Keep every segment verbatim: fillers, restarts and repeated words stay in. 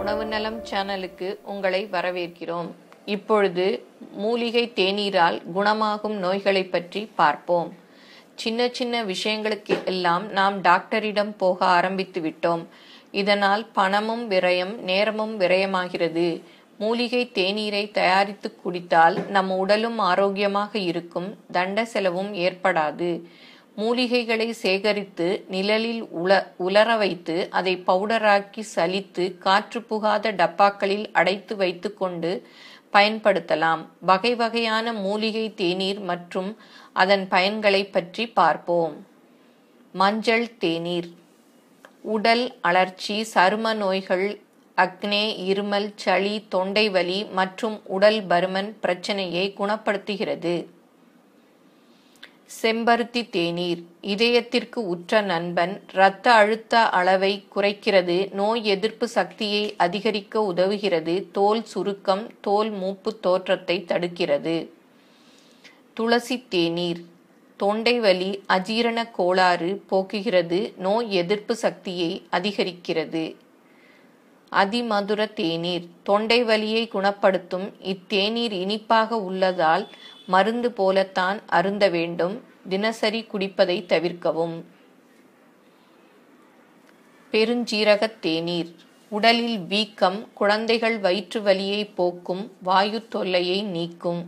உணவு நலம் சேனலுக்கு உங்களை வரவேற்கிறோம். இப்பொழுது மூலிகை தேநீரால் குணமாகும் நோய்களை பற்றி பார்ப்போம். சின்ன சின்ன விஷயங்களுக்கு எல்லாம் நாம் டாக்டரிடம் போக ஆரம்பித்து விட்டோம். இதனால் பணமும் விரயம், நேரமும் விரயமாகிறது. மூலிகை தேநீரை தயாரித்து குடித்தால் நம் உடலும் ஆரோக்கியமாக இருக்கும், தண்ட செலவும் ஏற்படாது. மூலிகைகளை சேகரித்து நிழலில் உல உலர வைத்து அதை பவுடராக்கி சலித்து காற்று புகாத டப்பாக்களில் அடைத்து வைத்து கொண்டு பயன்படுத்தலாம். வகை வகையான மூலிகை தேநீர் மற்றும் அதன் பயன்களை பற்றி பார்ப்போம். மஞ்சள் தேநீர் உடல் அழற்சி, சரும நோய்கள், அக்னே, இருமல், சளி, தொண்டை வலி மற்றும் உடல் பருமன் பிரச்சனையை குணப்படுத்துகிறது. செம்பருத்தி தேநீர் இதயத்திற்கு உற்ற நண்பன், இரத்த அழுத்த அளவை குறைக்கிறது, நோய் எதிர்ப்பு சக்தியை அதிகரிக்க உதவுகிறது, தோல் சுருக்கம், தோல் மூப்பு தோற்றத்தை தடுக்கிறது. துளசி தேநீர் தொண்டை வலி, அஜீரண கோளாறு போக்குகிறது, நோய் எதிர்ப்பு சக்தியை அதிகரிக்கிறது. அதிமதுர தேநீர் தொண்டை வலியை குணப்படுத்தும். இத்தேநீர் இனிப்பாக உள்ளதால் மருந்து போலத்தான் அருந்த வேண்டும். தினசரி குடிப்பதை தவிர்க்கவும். பெருஞ்சீரக தேநீர் உடலில் வீக்கம், குழந்தைகள் வயிற்று வலியை போக்கும், வாயு தொல்லையை நீக்கும்.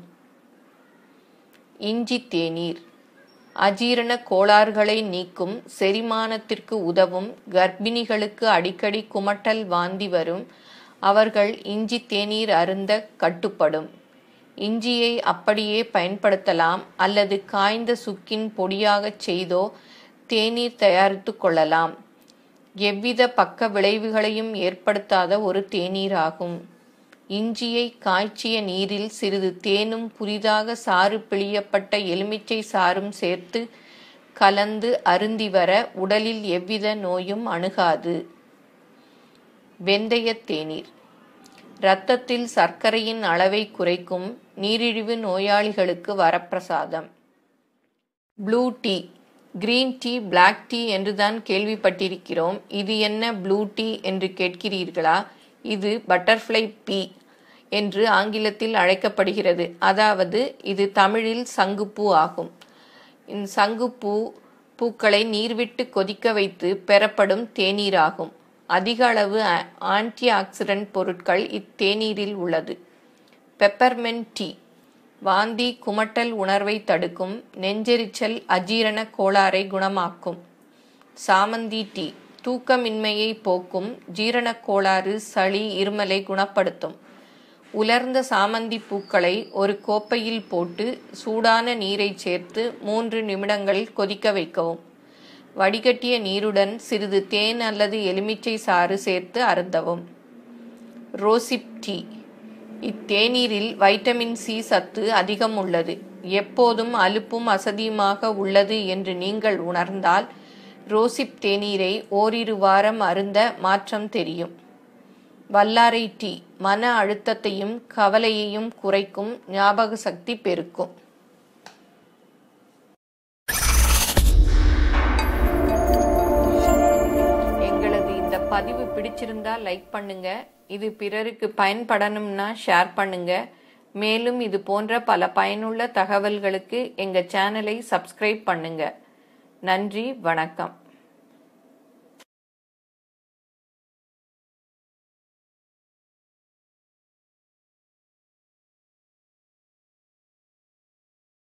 இஞ்சி தேநீர் அஜீரண கோளாறுகளை நீக்கும், செரிமானத்திற்கு உதவும். கர்ப்பிணிகளுக்கு அடிக்கடி குமட்டல், வாந்தி வரும். அவர்கள் இஞ்சி தேநீர் அருந்த கட்டுப்படும். இஞ்சியை அப்படியே பயன்படுத்தலாம் அல்லது காய்ந்த சுக்கின் பொடியாகச் செய்தோ தேநீர் தயாரித்து கொள்ளலாம். எவ்வித பக்க விளைவுகளையும் ஏற்படுத்தாத ஒரு தேநீராகும். இஞ்சியை காய்ச்சிய நீரில் சிறிது தேனும் புதிதாக சாறு பிழியப்பட்ட எலுமிச்சை சாறும் சேர்த்து கலந்து அருந்தி வர உடலில் எவ்வித நோயும் அணுகாது. வெந்தய தேநீர் இரத்தத்தில் சர்க்கரையின் அளவை குறைக்கும், நீரிழிவு நோயாளிகளுக்கு வரப்பிரசாதம். Blue tea green tea, black tea என்றுதான் கேள்விப்பட்டிருக்கிறோம். இது என்ன ப்ளூ டீ என்று கேட்கிறீர்களா? இது பட்டர்ஃப்ளை பீ என்று ஆங்கிலத்தில் அழைக்கப்படுகிறது. அதாவது இது தமிழில் சங்குப்பூ ஆகும். இந்த சங்குப்பூ பூக்களை நீர்விட்டு கொதிக்க வைத்து பெறப்படும் தேநீராகும். அதிக அளவு ஆன்டி ஆக்சிடென்ட் பொருட்கள் இத்தேநீரில் உள்ளது. பெப்பர்மென்ட் டீ வாந்தி, குமட்டல் உணர்வை தடுக்கும், நெஞ்செரிச்சல், அஜீரண கோளாறை குணமாக்கும். சாமந்தி டீ தூக்கமின்மையை போக்கும், ஜீரண கோளாறு, சளி, இருமலை குணப்படுத்தும். உலர்ந்த சாமந்தி பூக்களை ஒரு கோப்பையில் போட்டு சூடான நீரை சேர்த்து மூன்று நிமிடங்கள் கொதிக்க வைக்கவும். வடிகட்டிய நீருடன் சிறிது தேன் அல்லது எலுமிச்சை சாறு சேர்த்து அருந்தவும். ரோசிப் டீ இத்தேநீரில் வைட்டமின் சி சத்து அதிகம் உள்ளது. எப்போதும் அலுப்பும் அசதியுமாக உள்ளது என்று நீங்கள் உணர்ந்தால் ரோசிப் தேநீரை ஓரிரு வாரம் அருந்த மாற்றம் தெரியும். வல்லாரை டீ மன அழுத்தத்தையும் கவலையையும் குறைக்கும், ஞாபக சக்தி பெருக்கும். எங்களது இந்த பதிவு பிடிச்சிருந்தா லைக் பண்ணுங்க. இது பிறருக்கு பயன்படணும்னா ஷேர் பண்ணுங்க. மேலும் இது போன்ற பல பயனுள்ள தகவல்களுக்கு எங்க சேனலை சப்ஸ்கிரைப் பண்ணுங்க. நன்றி, வணக்கம்.